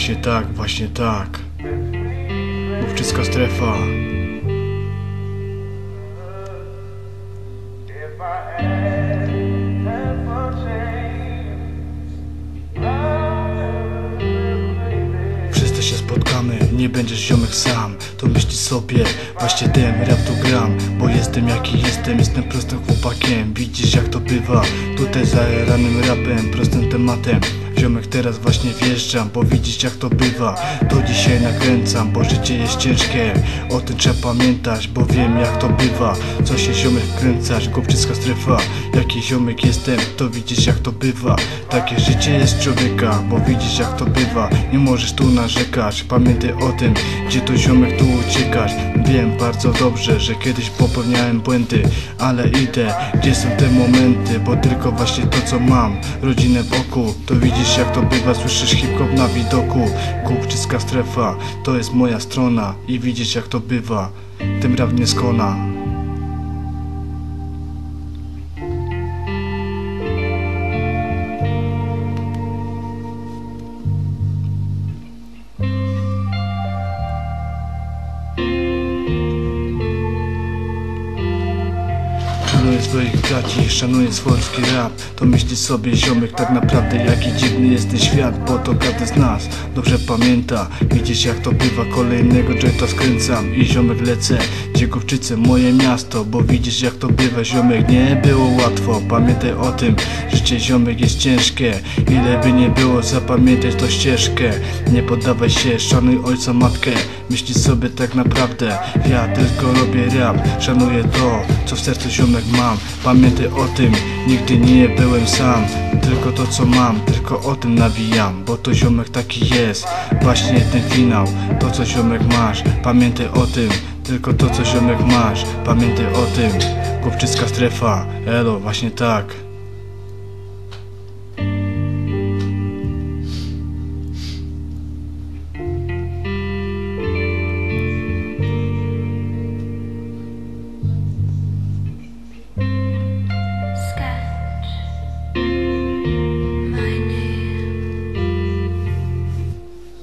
właśnie tak. Głupczycka strefa. Wszyscy się spotkamy, nie będziesz ziomek sam. To myśli sobie, właśnie ten rap tu gram. Bo jestem jaki jestem prostym chłopakiem. Widzisz jak to bywa, tutaj zajaranym rapem, prostym tematem. Ziomek teraz właśnie wjeżdżam, bo widzisz jak to bywa. To dzisiaj nakręcam, bo życie jest ciężkie. O tym trzeba pamiętać, bo wiem jak to bywa. Co się ziomek wkręcasz, głupczycka strefa. Jaki ziomek jestem, to widzisz jak to bywa. Takie życie jest człowieka, bo widzisz jak to bywa. Nie możesz tu narzekać, pamiętaj o tym, gdzie to ziomek tu uciekasz. Wiem bardzo dobrze, że kiedyś popełniałem błędy, ale idę, gdzie są te momenty, bo tylko właśnie to co mam, rodzinę wokół. To widzisz jak to bywa, słyszysz hip-hop na widoku. Głupczycka strefa, to jest moja strona. I widzisz jak to bywa, tym rap nie skona. Szanuję swoich braci, szanuję swojski rap. To myśli sobie ziomek tak naprawdę jaki dziwny jest ten świat, bo to każdy z nas dobrze pamięta. Widzisz jak to bywa, kolejnego jointa skręcam i ziomek lecę, gdzie Głupczyce moje miasto. Bo widzisz jak to bywa ziomek, nie było łatwo. Pamiętaj o tym, życie ziomek jest ciężkie. Ile by nie było, zapamiętaj tą ścieżkę. Nie poddawaj się, szanuj ojca, matkę. Myśli sobie tak naprawdę, ja tylko robię rap. Szanuję to, co w sercu ziomek mam. Pamiętaj o tym, nigdy nie byłem sam. Tylko to co mam, tylko o tym nawijam. Bo to ziomek taki jest, właśnie ten finał. To co ziomek masz, pamiętaj o tym. Tylko to co ziomek masz, pamiętaj o tym. Głupczycka strefa, elo, właśnie tak.